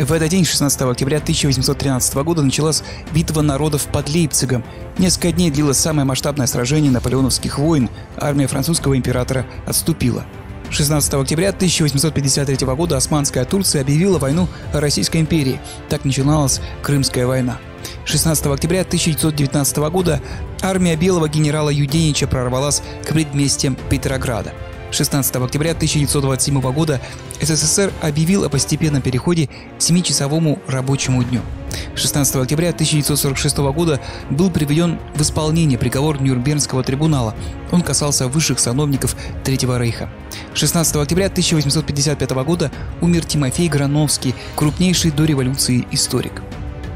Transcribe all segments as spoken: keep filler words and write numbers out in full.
В этот день, шестнадцатого октября тысяча восемьсот тринадцатого года, началась битва народов под Лейпцигом. Несколько дней длилось самое масштабное сражение наполеоновских войн. Армия французского императора отступила. шестнадцатого октября тысяча восемьсот пятьдесят третьего года Османская Турция объявила войну Российской империи. Так начиналась Крымская война. шестнадцатого октября тысяча девятьсот девятнадцатого года армия белого генерала Юденича прорвалась к предместьям Петрограда. шестнадцатого октября тысяча девятьсот двадцать седьмого года СССР объявил о постепенном переходе к семичасовому рабочему дню. шестнадцатого октября тысяча девятьсот сорок шестого года был приведен в исполнение приговор Нюрнбергского трибунала. Он касался высших сановников Третьего рейха. шестнадцатого октября тысяча восемьсот пятьдесят пятого года умер Тимофей Грановский, крупнейший до революции историк.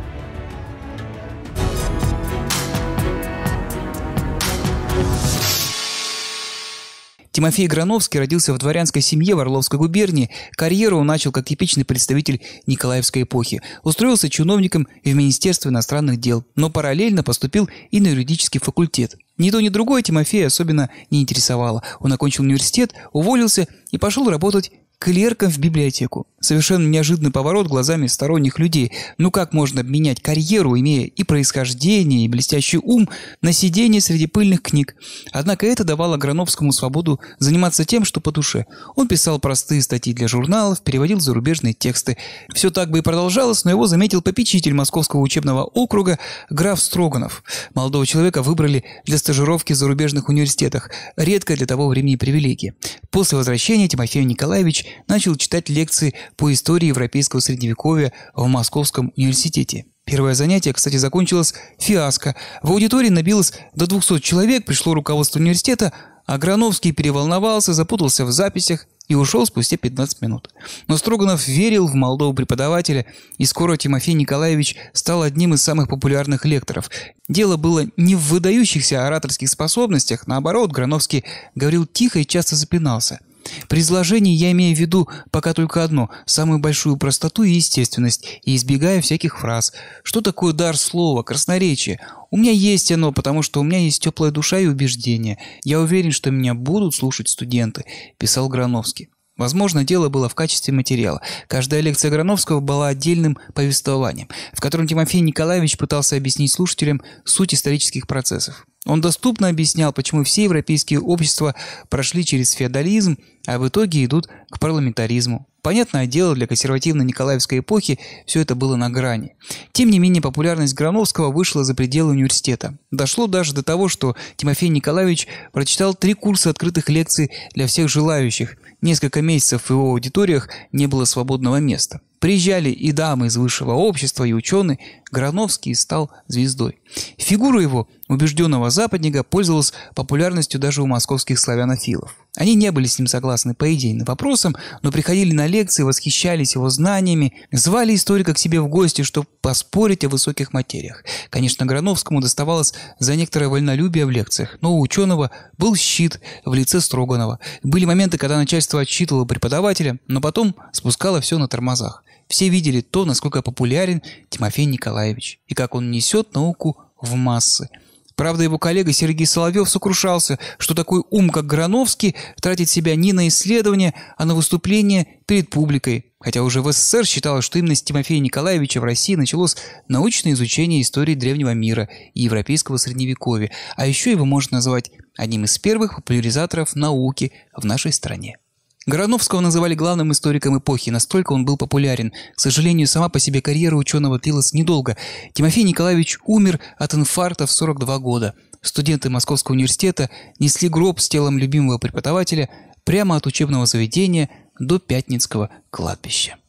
Тимофей Грановский родился в дворянской семье в Орловской губернии. Карьеру он начал как типичный представитель Николаевской эпохи. Устроился чиновником в Министерство иностранных дел, но параллельно поступил и на юридический факультет. Ни то, ни другое Тимофея особенно не интересовало. Он окончил университет, уволился и пошел работать клерком в библиотеку. Совершенно неожиданный поворот глазами сторонних людей. Ну как можно обменять карьеру, имея и происхождение, и блестящий ум, на сидение среди пыльных книг? Однако это давало Грановскому свободу заниматься тем, что по душе. Он писал простые статьи для журналов, переводил зарубежные тексты. Все так бы и продолжалось, но его заметил попечитель Московского учебного округа граф Строганов. Молодого человека выбрали для стажировки в зарубежных университетах. Редкая для того времени привилегия. После возвращения Тимофей Николаевич начал читать лекции по истории европейского средневековья в Московском университете. Первое занятие, кстати, закончилось фиаско. В аудитории набилось до двухсот человек, пришло руководство университета, а Грановский переволновался, запутался в записях и ушел спустя пятнадцать минут. Но Строганов верил в молодого преподавателя, и скоро Тимофей Николаевич стал одним из самых популярных лекторов. Дело было не в выдающихся ораторских способностях, наоборот, Грановский говорил тихо и часто запинался. При изложении я имею в виду пока только одно – самую большую простоту и естественность, и избегая всяких фраз. Что такое дар слова, красноречие? У меня есть оно, потому что у меня есть теплая душа и убеждения. Я уверен, что меня будут слушать студенты, писал Грановский. Возможно, дело было в качестве материала. Каждая лекция Грановского была отдельным повествованием, в котором Тимофей Николаевич пытался объяснить слушателям суть исторических процессов. Он доступно объяснял, почему все европейские общества прошли через феодализм, а в итоге идут к парламентаризму. Понятное дело, для консервативно-николаевской эпохи все это было на грани. Тем не менее, популярность Грановского вышла за пределы университета. Дошло даже до того, что Тимофей Николаевич прочитал три курса открытых лекций для всех желающих. Несколько месяцев в его аудиториях не было свободного места. Приезжали и дамы из высшего общества, и ученые. Грановский стал звездой. Фигура его, убежденного западника, пользовалась популярностью даже у московских славянофилов. Они не были с ним согласны по идейным вопросам, но приходили на лекции, восхищались его знаниями, звали историка к себе в гости, чтобы поспорить о высоких материях. Конечно, Грановскому доставалось за некоторое вольнолюбие в лекциях, но у ученого был щит в лице Строганова. Были моменты, когда начальство отчитывало преподавателя, но потом спускало все на тормозах. Все видели то, насколько популярен Тимофей Николаевич и как он несет науку в массы. Правда, его коллега Сергей Соловьев сокрушался, что такой ум, как Грановский, тратит себя не на исследования, а на выступления перед публикой. Хотя уже в СССР считалось, что именно с Тимофея Николаевича в России началось научное изучение истории древнего мира и европейского средневековья, а еще его можно назвать одним из первых популяризаторов науки в нашей стране. Грановского называли главным историком эпохи, настолько он был популярен. К сожалению, сама по себе карьера ученого длилась недолго. Тимофей Николаевич умер от инфаркта в сорок два года. Студенты Московского университета несли гроб с телом любимого преподавателя прямо от учебного заведения до Пятницкого кладбища.